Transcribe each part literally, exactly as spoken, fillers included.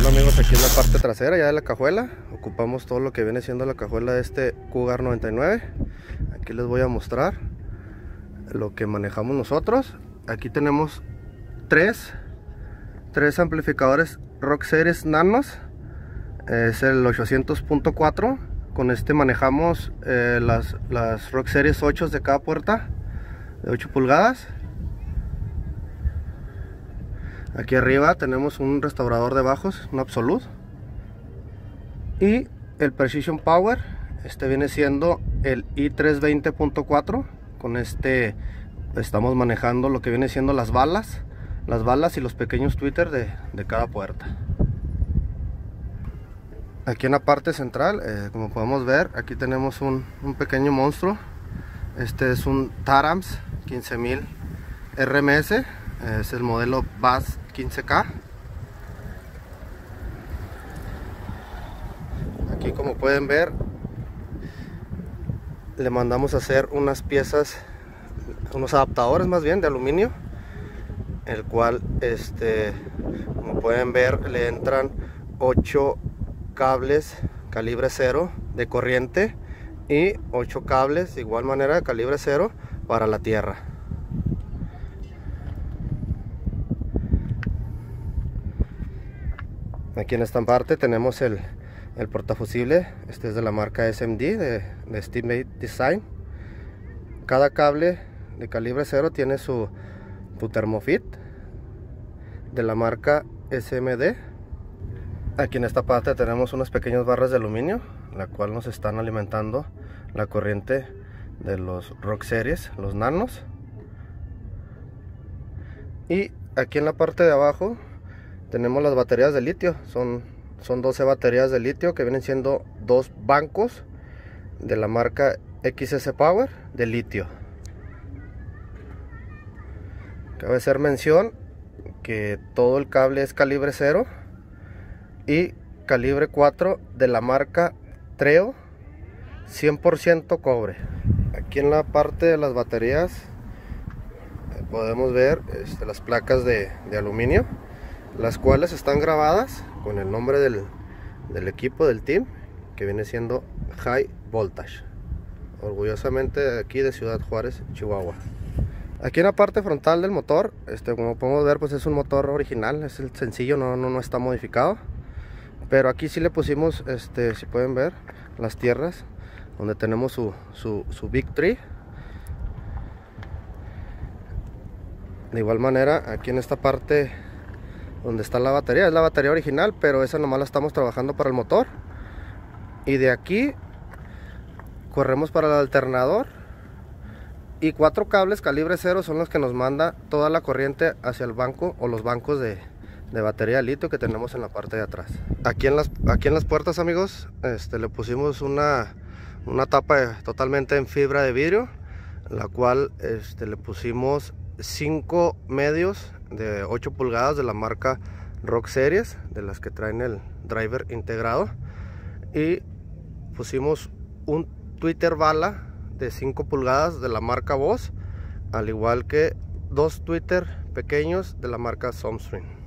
Amigos, aquí en la parte trasera ya de la cajuela ocupamos todo lo que viene siendo la cajuela de este Cougar noventa y nueve. Aquí les voy a mostrar lo que manejamos nosotros. Aquí tenemos tres tres amplificadores Rock Series Nanos. Es el ochocientos punto cuatro. Con este manejamos eh, las, las Rock Series ocho de cada puerta de ocho pulgadas. Aquí arriba tenemos un restaurador de bajos, un Absolute, y el Precision Power. Este viene siendo el i trescientos veinte punto cuatro. Con este estamos manejando lo que viene siendo las balas las balas y los pequeños tweeters de, de cada puerta. Aquí en la parte central, eh, como podemos ver, aquí tenemos un, un pequeño monstruo. Este es un Taramps quince mil R M S. Es el modelo Bass quince K. Aquí, como pueden ver, le mandamos a hacer unas piezas, unos adaptadores más bien de aluminio, el cual este como pueden ver le entran ocho cables calibre cero de corriente y ocho cables de igual manera de calibre cero para la tierra. Aquí en esta parte tenemos el, el portafusible. Este es de la marca S M D de, de Estimate Design. Cada cable de calibre cero tiene su, su termofit de la marca S M D. Aquí en esta parte tenemos unas pequeñas barras de aluminio, la cual nos están alimentando la corriente de los Rock Series, los nanos. Y aquí en la parte de abajo tenemos las baterías de litio. Son, son doce baterías de litio que vienen siendo dos bancos de la marca X S Power de litio. Cabe hacer mención que todo el cable es calibre cero y calibre cuatro de la marca Treo, cien por ciento cobre. Aquí en la parte de las baterías eh, podemos ver este, las placas de, de aluminio, las cuales están grabadas con el nombre del, del equipo del team, que viene siendo High Voltage, orgullosamente de aquí de Ciudad Juárez, Chihuahua. Aquí en la parte frontal del motor, este, como podemos ver, pues es un motor original, es el sencillo, no, no, no está modificado. Pero aquí sí le pusimos, este, si pueden ver, las tierras donde tenemos su, su, su Big Tree. De igual manera, aquí en esta parte donde está la batería, es la batería original, pero esa nomás la estamos trabajando para el motor. Y de aquí corremos para el alternador, y cuatro cables calibre cero son los que nos manda toda la corriente hacia el banco o los bancos de, de batería de litio que tenemos en la parte de atrás. Aquí en las, aquí en las puertas, amigos, este, le pusimos una, una tapa totalmente en fibra de vidrio, la cual este, le pusimos cinco medios de ocho pulgadas de la marca Rock Series, de las que traen el driver integrado, y pusimos un tweeter bala de cinco pulgadas de la marca Boss, al igual que dos tweeter pequeños de la marca Somstring.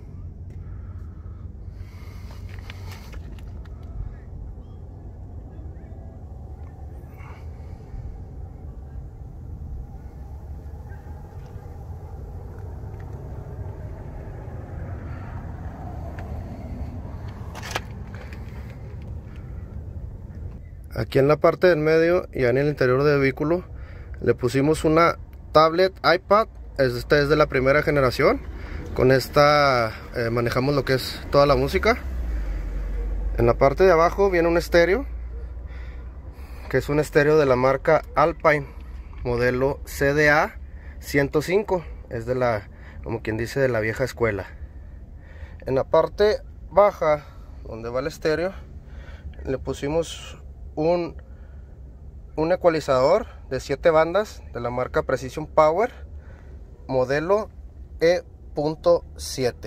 Aquí en la parte del medio y en el interior del vehículo le pusimos una tablet iPad. Esta es de la primera generación. Con esta eh, manejamos lo que es toda la música. En la parte de abajo viene un estéreo, que es un estéreo de la marca Alpine, modelo C D A ciento cinco. Es de la, como quien dice, de la vieja escuela. En la parte baja, donde va el estéreo, le pusimos un, un ecualizador de siete bandas de la marca Precision Power, modelo E siete.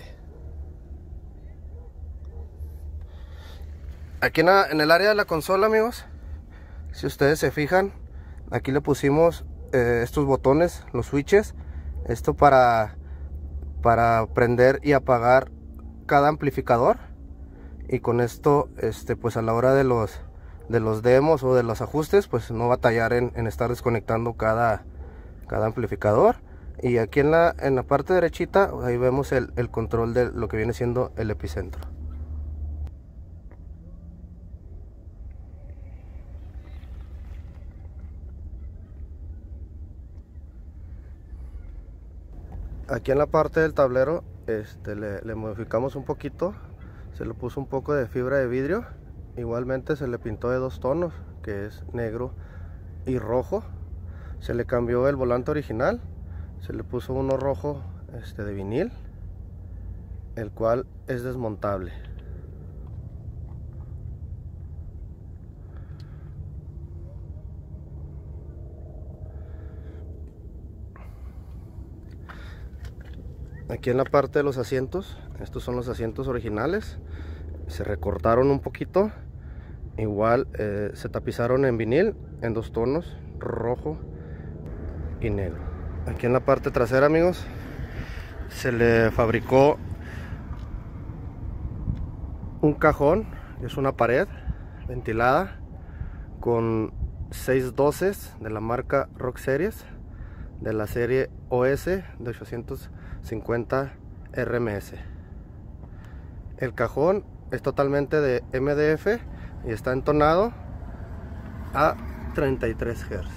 Aquí en, la, en el área de la consola, amigos, si ustedes se fijan, aquí le pusimos eh, estos botones, los switches, esto para para prender y apagar cada amplificador. y con esto este pues a la hora de los de los demos o de los ajustes pues no batallar en, en estar desconectando cada cada amplificador. Y aquí en la en la parte derechita ahí vemos el, el control de lo que viene siendo el epicentro. Aquí en la parte del tablero este, le, le modificamos un poquito, se le puso un poco de fibra de vidrio, igualmente se le pintó de dos tonos, que es negro y rojo. Se le cambió el volante original, se le puso uno rojo este, de vinil, el cual es desmontable. Aquí en la parte de los asientos, estos son los asientos originales, se recortaron un poquito, igual eh, se tapizaron en vinil en dos tonos, rojo y negro. Aquí en la parte trasera, amigos, se le fabricó un cajón, es una pared ventilada con seis doces de la marca Rock Series, de la serie O S de ochocientos cincuenta R M S. El cajón es totalmente de M D F y está entonado a treinta y tres hertz.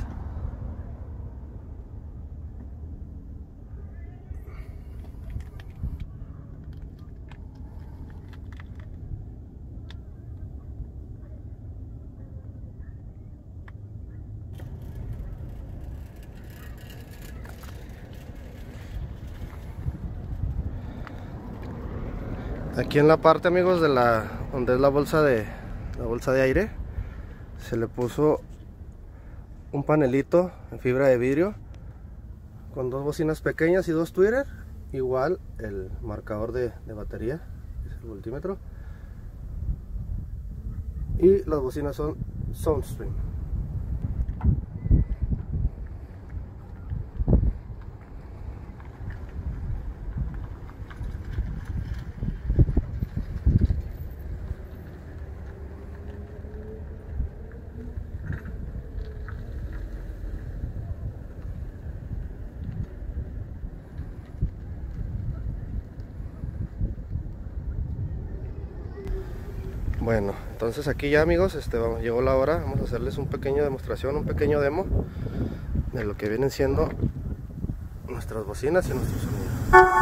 Aquí en la parte, amigos, de la donde es la bolsa de la bolsa de aire, se le puso un panelito en fibra de vidrio con dos bocinas pequeñas y dos tweeters, igual el marcador de, de batería, es el voltímetro, y las bocinas son Soundstream. Bueno, entonces aquí ya, amigos, este, vamos, llegó la hora, vamos a hacerles un pequeño demostración, un pequeño demo de lo que vienen siendo nuestras bocinas y nuestro sonido.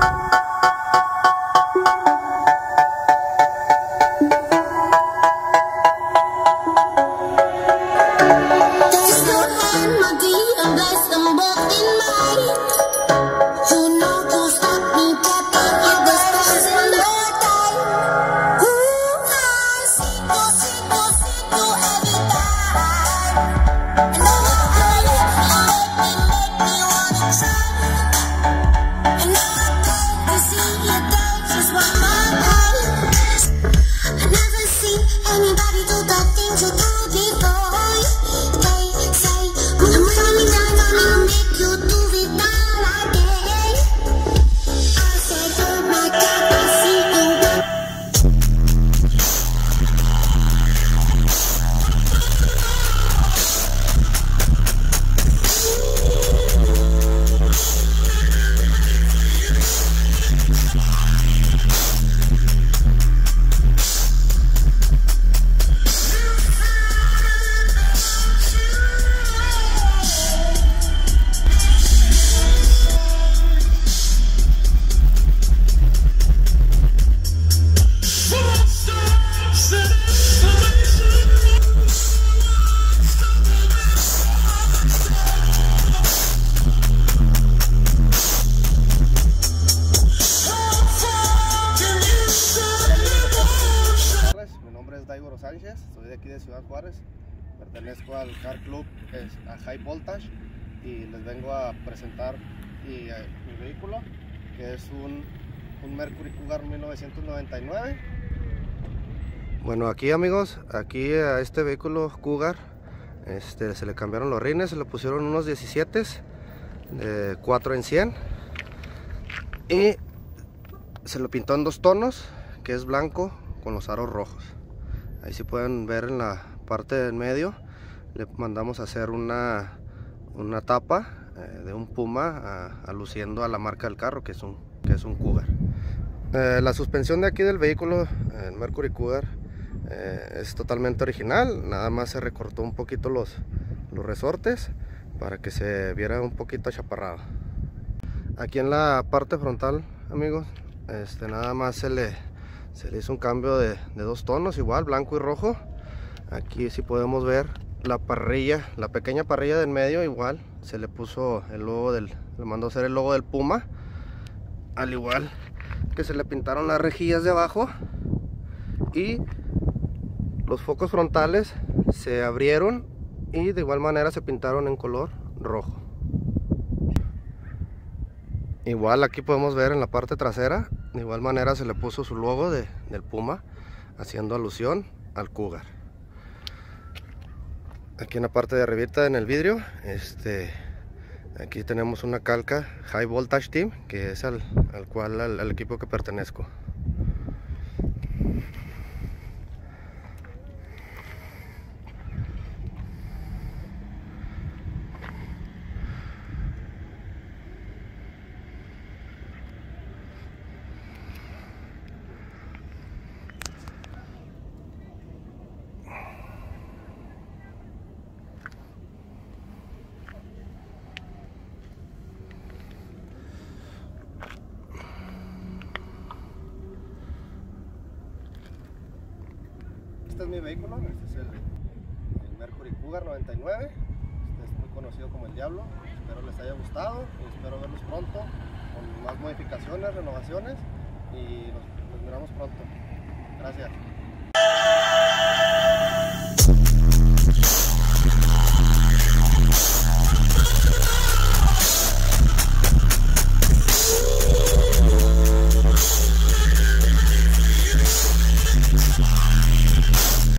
Soy de aquí de Ciudad Juárez, pertenezco al Car Club a High Voltage y les vengo a presentar mi, mi vehículo, que es un, un Mercury Cougar mil novecientos noventa y nueve. Bueno, aquí, amigos, aquí a este vehículo Cougar este, se le cambiaron los rines, se le pusieron unos diecisiete de cuatro en cien y se lo pintó en dos tonos, que es blanco con los aros rojos. Ahí sí pueden ver en la parte del medio, le mandamos a hacer una, una tapa eh, de un Puma, a, aluciendo a la marca del carro, que es un, que es un Cougar. Eh, la suspensión de aquí del vehículo, el Mercury Cougar, eh, es totalmente original, nada más se recortó un poquito los, los resortes para que se viera un poquito achaparrado. Aquí en la parte frontal, amigos, este, nada más se le, se le hizo un cambio de, de dos tonos, igual blanco y rojo. Aquí sí podemos ver la parrilla, la pequeña parrilla del medio, igual se le puso el logo del, le mandó hacer el logo del Puma, al igual que se le pintaron las rejillas de abajo, y los focos frontales se abrieron y de igual manera se pintaron en color rojo. Igual aquí podemos ver en la parte trasera, de igual manera se le puso su logo de, del Puma, haciendo alusión al Cougar. Aquí en la parte de arribita, en el vidrio, este, aquí tenemos una calca High Voltage Team, que es al, al cual al, al equipo que pertenezco. Este es mi vehículo, este es el, el Mercury Cougar noventa y nueve, este es muy conocido como el Diablo. Espero les haya gustado y espero verlos pronto con más modificaciones, renovaciones, y nos, nos miramos pronto. Gracias.